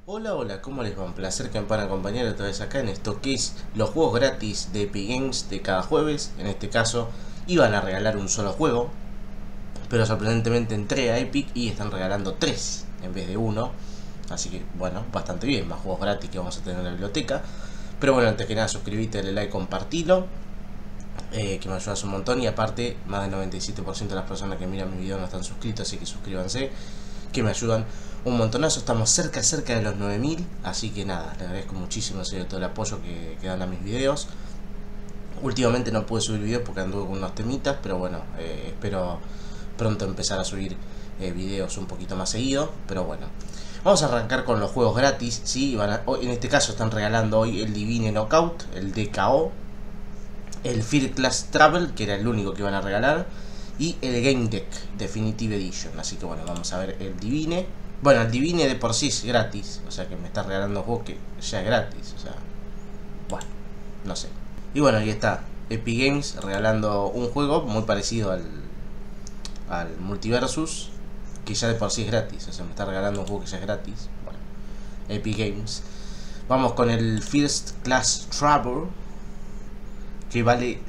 Hola, hola, ¿cómo les va? Un placer que me puedan acompañar otra vez acá en esto que es los juegos gratis de Epic Games de cada jueves. En este caso iban a regalar un solo juego, pero sorprendentemente entré a Epic y están regalando 3 en vez de uno. Así que bueno, bastante bien, más juegos gratis que vamos a tener en la biblioteca. Pero bueno, antes que nada suscríbete, dale like, compartilo, que me ayudas un montón. Y aparte, más del 97% de las personas que miran mi video no están suscritos, así que suscríbanse, que me ayudan un montonazo. Estamos cerca de los 9000, así que nada, les agradezco muchísimo en serio todo el apoyo que dan a mis videos. Últimamente no pude subir videos porque anduve con unos temitas, pero bueno, espero pronto empezar a subir videos un poquito más seguido. Pero bueno, vamos a arrancar con los juegos gratis, ¿sí? En este caso están regalando hoy el Divine Knockout, el DKO, el First Class Travel, que era el único que iban a regalar, y el Game Deck Definitive Edition. Así que bueno, vamos a ver el Divine. Bueno, el Divine de por sí es gratis, o sea que me está regalando un juego que ya es gratis, o sea, bueno, no sé. Y bueno, ahí está Epic Games regalando un juego muy parecido al Multiversus, que ya de por sí es gratis, o sea, me está regalando un juego que ya es gratis. Bueno, Epic Games. Vamos con el First Class Travel, que vale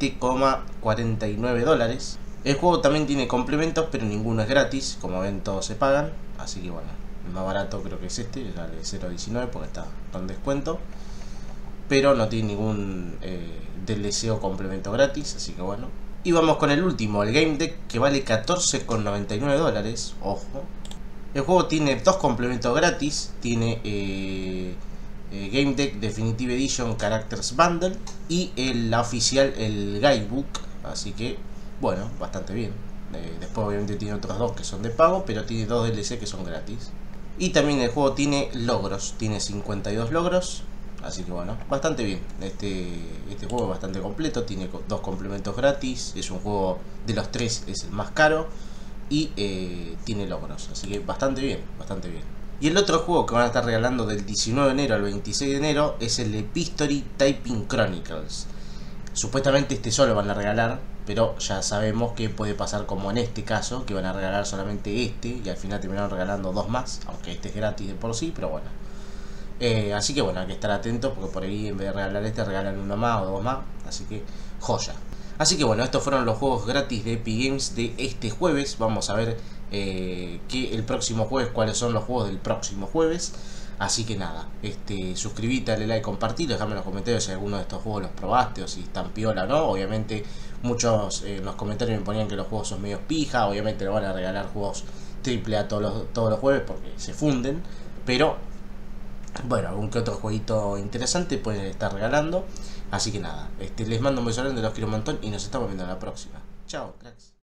$7,49. El juego también tiene complementos, pero ninguno es gratis. Como ven, todos se pagan. Así que bueno, el más barato creo que es este, vale $0,19 porque está con descuento. Pero no tiene ningún DLC o complemento gratis, así que bueno. Y vamos con el último, el Game Deck, que vale $14,99. Ojo. El juego tiene dos complementos gratis. Tiene Game Deck Definitive Edition Characters Bundle y la oficial, el Guidebook. Así que bueno, bastante bien. Después obviamente tiene otros dos que son de pago, pero tiene dos DLC que son gratis. Y también el juego tiene logros, tiene 52 logros. Así que bueno, bastante bien. Este juego es bastante completo, tiene dos complementos gratis. Es un juego de los tres, es el más caro. Y tiene logros, así que bastante bien, bastante bien. Y el otro juego que van a estar regalando del 19 de enero al 26 de enero es el Epistory Typing Chronicles. Supuestamente este solo van a regalar, pero ya sabemos que puede pasar como en este caso, que van a regalar solamente este y al final terminaron regalando dos más, aunque este es gratis de por sí, pero bueno. Así que bueno, hay que estar atentos porque por ahí en vez de regalar este regalan uno más o dos más, así que joya. Así que bueno, estos fueron los juegos gratis de Epic Games de este jueves. Vamos a ver el próximo jueves cuáles son los juegos del próximo jueves. Así que nada, suscríbete, dale like, compartilo, déjame en los comentarios si alguno de estos juegos los probaste o si están piola o no. Obviamente muchos en los comentarios me ponían que los juegos son medio pija. Obviamente no van a regalar juegos AAA todos los jueves porque se funden. Pero bueno, algún que otro jueguito interesante pueden estar regalando. Así que nada, les mando un beso grande, los quiero un montón y nos estamos viendo en la próxima. Chao, cracks.